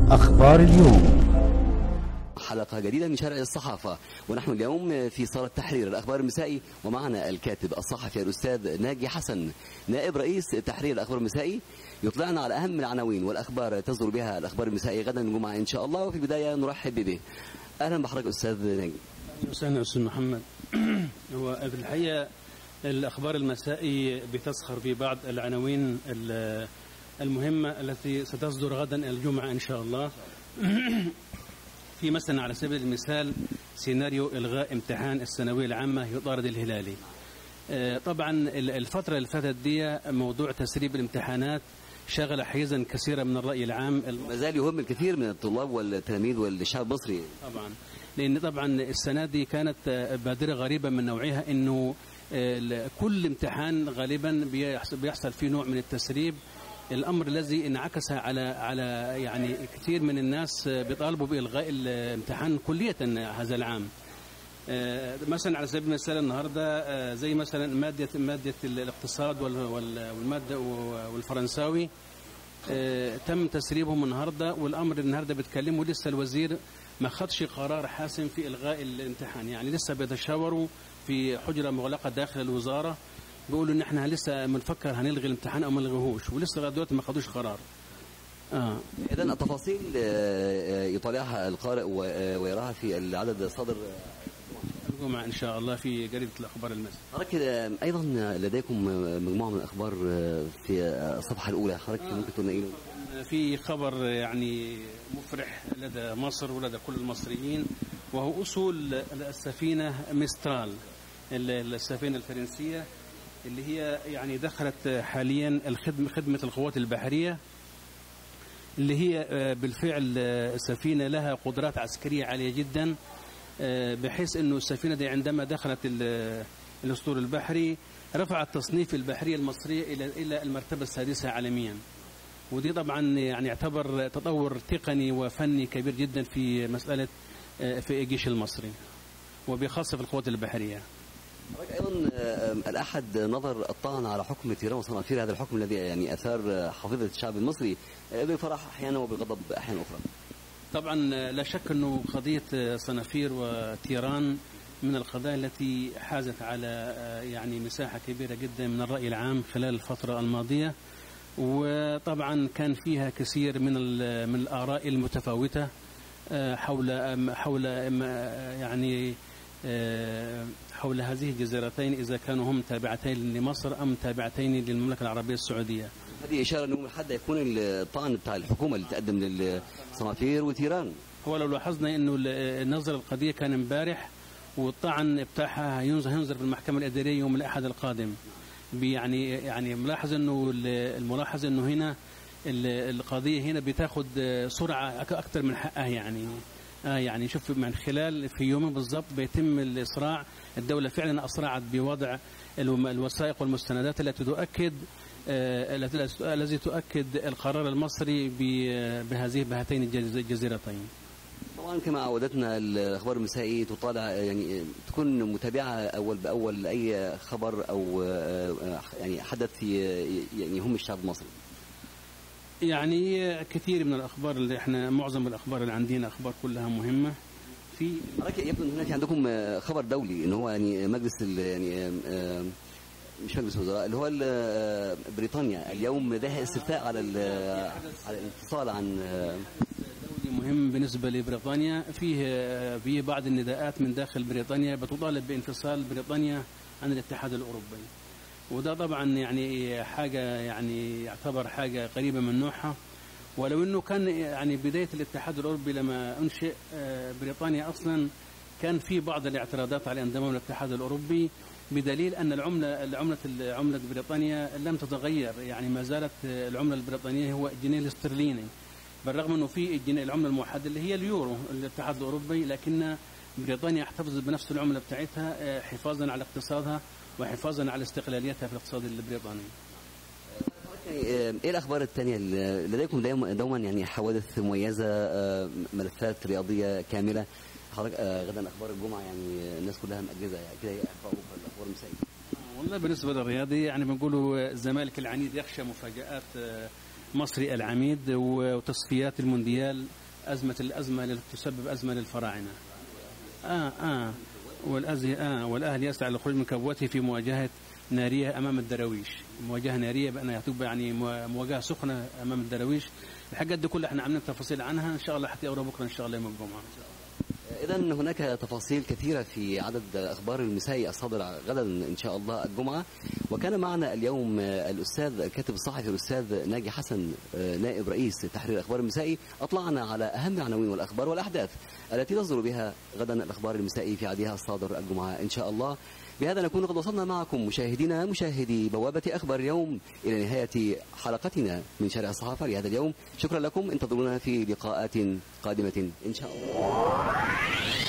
أخبار اليوم. حلقة جديدة من شارع الصحافة، ونحن اليوم في صالة تحرير الأخبار المسائي، ومعنا الكاتب الصحفي الأستاذ ناجي حسن نائب رئيس تحرير الأخبار المسائي، يطلعنا على أهم العناوين والأخبار تصدر بها الأخبار المسائي غدا الجمعة إن شاء الله. وفي البداية نرحب به. أهلا بحضرتك أستاذ ناجي. أهلا أستاذ محمد. هو في الحقيقة الأخبار المسائي بتسخر ببعض العناوين المهمة التي ستصدر غدا الجمعة إن شاء الله. في مثلا على سبيل المثال سيناريو إلغاء امتحان الثانوية العامة يطارد الهلالي. طبعا الفترة اللي فاتت دي موضوع تسريب الامتحانات شغل حيزا كثيرا من الرأي العام، ما زال يهم الكثير من الطلاب والتلاميذ والشعب المصري طبعا، لأن طبعا السنة دي كانت بادرة غريبة من نوعها، إنه كل امتحان غالبا بيحصل فيه نوع من التسريب، الأمر الذي انعكس على يعني كثير من الناس بيطالبوا بإلغاء الامتحان كلية هذا العام. مثلا على سبيل المثال النهارده زي مثلا مادة الاقتصاد والمادة والفرنساوي تم تسريبهم النهارده، والأمر النهارده بيتكلموا لسه الوزير ما خدش قرار حاسم في إلغاء الامتحان، يعني لسه بيتشاوروا في حجرة مغلقة داخل الوزارة، بيقولوا ان احنا لسه بنفكر هنلغي الامتحان او ما نلغيهوش، ولسه لغايه دلوقتي ما خدوش قرار. اذا التفاصيل يطالعها القارئ ويراها في العدد الصادر الجمعه ان شاء الله في جريده الاخبار المسائيه. حضرتك ايضا لديكم مجموعه من الاخبار في الصفحه الاولى، حضرتك ممكن تنقلوا؟ في خبر يعني مفرح لدى مصر ولدى كل المصريين، وهو اصول السفينه ميسترال، السفينه الفرنسيه اللي هي يعني دخلت حاليا خدمة القوات البحرية، اللي هي بالفعل سفينة لها قدرات عسكرية عالية جدا، بحيث أنه السفينة دي عندما دخلت الأسطول البحري رفعت تصنيف البحرية المصرية إلى المرتبة السادسة عالميا، ودي طبعا يعني يعتبر تطور تقني وفني كبير جدا في مسألة في الجيش المصري وبخاصة في القوات البحرية. أيضا الأحد نظر الطعن على حكم تيران وصنافير، هذا الحكم الذي يعني أثار حافظة الشعب المصري بفرح أحيانا وبغضب أحيانا أخرى. طبعا لا شك أنه قضية صنافير وتيران من القضايا التي حازت على يعني مساحة كبيرة جدا من الرأي العام خلال الفترة الماضية، وطبعا كان فيها كثير من الآراء المتفاوتة حول هذه الجزيرتين، إذا كانوا هم تابعتين لمصر أم تابعتين للمملكة العربية السعودية. هذه إشارة أنه حتى يكون الطعن بتاع الحكومة اللي تقدم للصنافير وتيران. هو لو لاحظنا أنه نظر القضية كان امبارح، والطعن بتاعها هينظر في المحكمة الإدارية يوم الأحد القادم. يعني الملاحظ أنه هنا القضية هنا بتاخد سرعة أكثر من حقها، يعني شوف من خلال في يومين بالضبط بيتم الإسراع، الدولة فعلا أسرعت بوضع الوثائق والمستندات التي تؤكد القرار المصري بهاتين الجزيرتين. طبعا كما عودتنا الأخبار المسائي تطالع، يعني تكون متابعة أول بأول لأي خبر أو يعني حدث يعني يهم الشعب المصري. يعني كثير من الأخبار اللي احنا معظم الأخبار اللي عندنا أخبار كلها مهمة. في يبدو ان هناك عندكم خبر دولي، ان هو يعني مجلس يعني مش مجلس الوزراء اللي هو بريطانيا اليوم ده استفتاء على الانفصال عن دولي مهم بالنسبة لبريطانيا. فيه بعض النداءات من داخل بريطانيا بتطالب بانفصال بريطانيا عن الاتحاد الأوروبي، وده طبعا يعني حاجة يعني يعتبر حاجة قريبة من نوعها، ولو انه كان يعني بداية الاتحاد الأوروبي لما انشئ بريطانيا اصلا كان في بعض الاعتراضات على انضمام الاتحاد الأوروبي، بدليل ان العملة بريطانيا لم تتغير، يعني ما زالت العملة البريطانية هو الجنيه الاسترليني، بالرغم انه في العملة الموحدة اللي هي اليورو الاتحاد الأوروبي، لكن بريطانيا احتفظت بنفس العملة بتاعتها حفاظا على اقتصادها وحفاظا على استقلاليتها في الاقتصاد البريطاني. ايه الاخبار الثانيه لديكم؟ دوما يعني حوادث مميزه، ملفات رياضيه كامله. حضرتك غدا اخبار الجمعه يعني الناس كلها مأجزه، يعني كده الاخبار المسائيه. والله بالنسبه للرياضي يعني بنقولوا الزمالك العنيد يخشى مفاجآت مصري العميد وتصفيات المونديال الأزمة اللي تسبب أزمة للفراعنة. والأهلي يسعى للخروج من كبوته في مواجهة نارية أمام الدراويش. مواجهة نارية هتبقى يعني مواجهة سخنة أمام الدراويش. الحاجات دي كلها احنا عاملين تفاصيل عنها إن شاء الله هتقرا بكرة إن شاء الله يوم الجمعة. إذا هناك تفاصيل كثيرة في عدد أخبار المسائي الصادر غدا إن شاء الله الجمعة. وكان معنا اليوم الأستاذ الكاتب الصحفي الأستاذ ناجي حسن نائب رئيس تحرير أخبار المسائي. أطلعنا على أهم العناوين والأخبار والأحداث التي تصدر بها غدا الأخبار المسائي في عددها الصادر الجمعة إن شاء الله. بهذا نكون قد وصلنا معكم مشاهدينا مشاهدي بوابة أخبار اليوم إلى نهاية حلقتنا من شارع الصحافة لهذا اليوم. شكرا لكم، انتظرونا في لقاءات قادمة إن شاء الله.